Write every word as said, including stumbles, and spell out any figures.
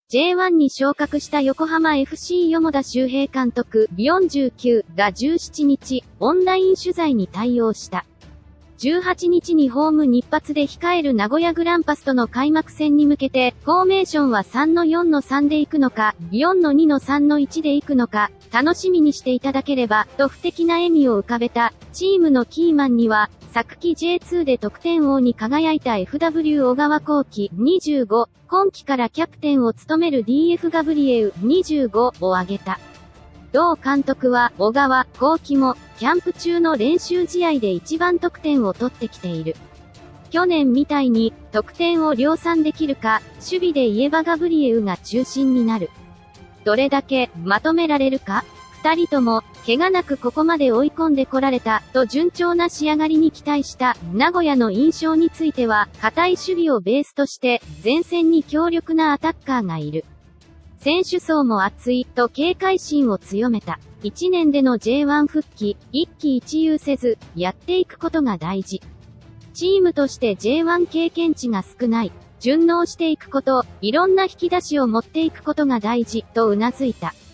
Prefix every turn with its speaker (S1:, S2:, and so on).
S1: ジェイワン に昇格した横浜 エフシー 四田修平監督よんじゅうきゅうがじゅうしちにち、オンライン取材に対応した。じゅうはちにちにホーム日発で控える名古屋グランパスとの開幕戦に向けて、フォーメーションはさんのよんのさんで行くのか、よんのにのさんのいちで行くのか、楽しみにしていただければ、と不敵な笑みを浮かべた。チームのキーマンには、昨季 ジェイツー で得点王に輝いた エフダブリュー 小川幸輝にじゅうご、今季からキャプテンを務める ディーエフ ガブリエウにじゅうごを挙げた。同監督は、小川、幸輝も、キャンプ中の練習試合で一番得点を取ってきている。去年みたいに、得点を量産できるか、守備で言えばガブリエウが中心になる。どれだけ、まとめられるか？二人とも、怪我なくここまで追い込んでこられた、と順調な仕上がりに期待した、名古屋の印象については、堅い守備をベースとして、前線に強力なアタッカーがいる。選手層も厚い、と警戒心を強めた。いちねんでの ジェイワン 復帰、一喜一憂せず、やっていくことが大事。チームとして ジェイワン 経験値が少ない。順応していくこと、いろんな引き出しを持っていくことが大事、と頷いた。